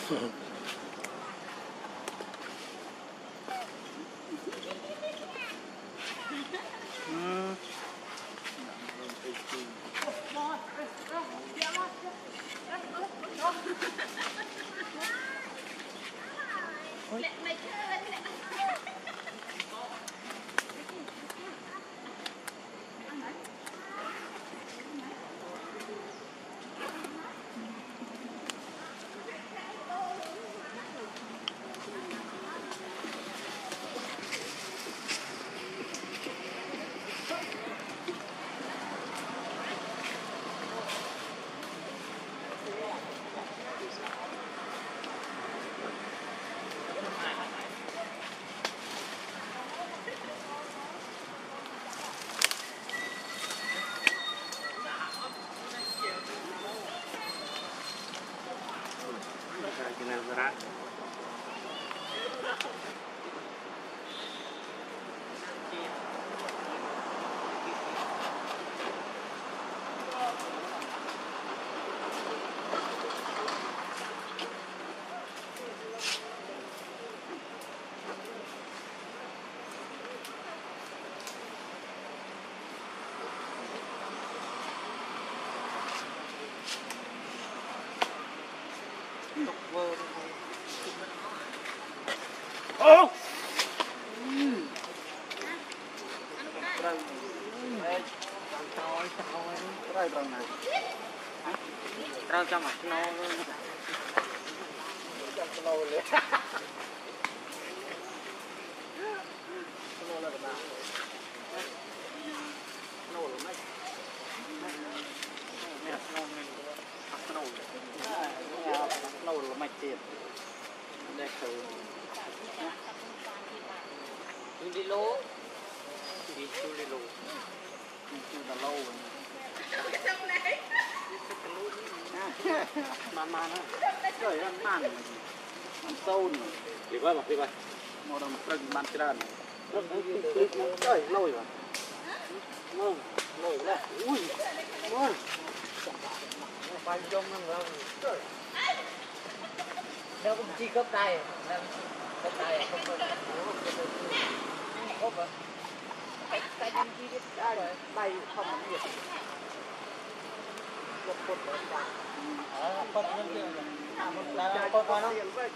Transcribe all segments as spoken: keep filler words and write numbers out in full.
Ô! Trao cho mặt nó trong lâuเลยlâu là cái nào lâu là mấy mẹ lâu mình lâu lâu là mấy tiền đây thử đi lố đi chú đi lố chú đã lâu rồi man man á, trời ăn man, ăn sâu nè, đi qua mà đi qua, một đồng trần man trần, trời lâu rồi, lâu, lâu rồi, ui, ui, bay trong nó rồi, đâu cũng chi cấp tay, cấp tay không có, không có, cái cái chân chi biết đã rồi, bay không có việc. Hãy subscribe cho kênh Ghiền Mì Gõ để không bỏ lỡ những video hấp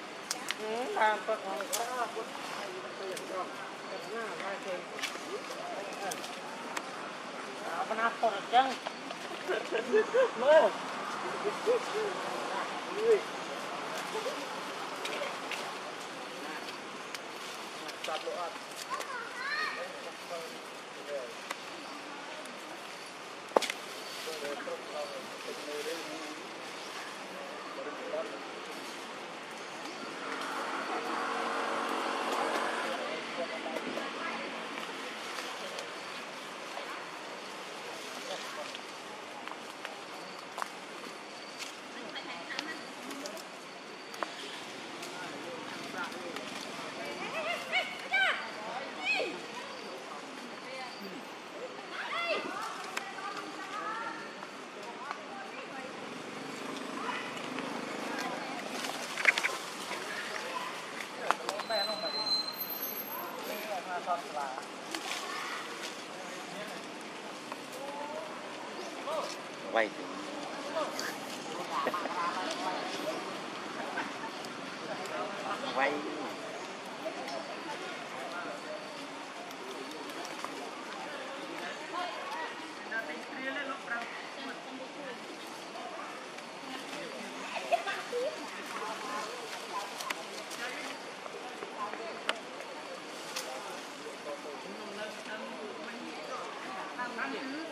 quay quay Hãy subscribe cho kênh Ghiền Mì Gõ để không bỏ lỡ những video hấp dẫn.